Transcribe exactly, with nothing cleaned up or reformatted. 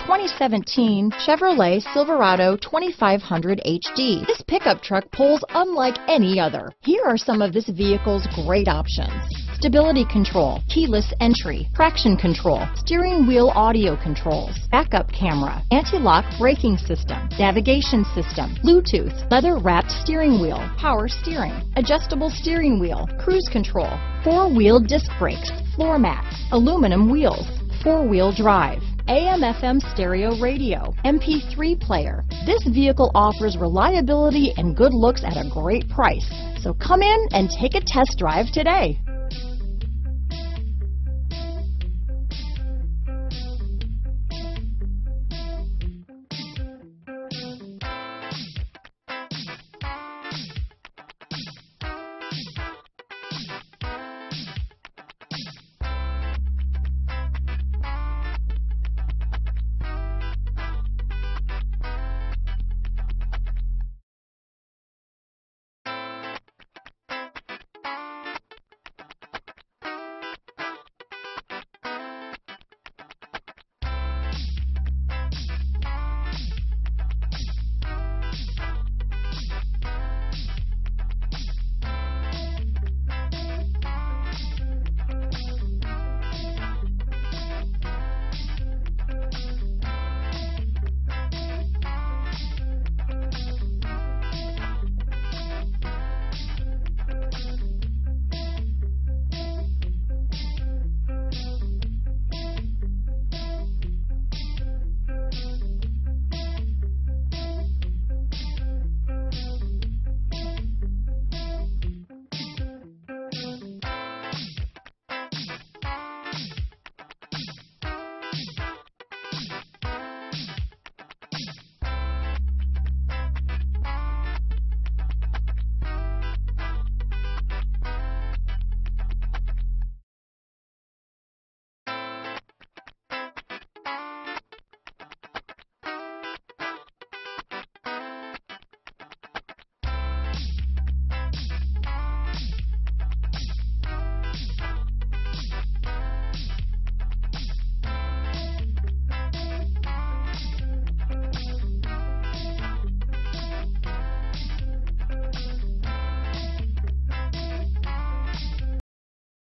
twenty seventeen Chevrolet Silverado twenty-five hundred H D. This pickup truck pulls unlike any other. Here are some of this vehicle's great options: stability control, keyless entry, traction control, steering wheel audio controls, backup camera, anti-lock braking system, navigation system, Bluetooth, leather-wrapped steering wheel, power steering, adjustable steering wheel, cruise control, four-wheel disc brakes, floor mats, aluminum wheels, four-wheel drive, A M F M stereo radio, M P three player. This vehicle offers reliability and good looks at a great price. So come in and take a test drive today.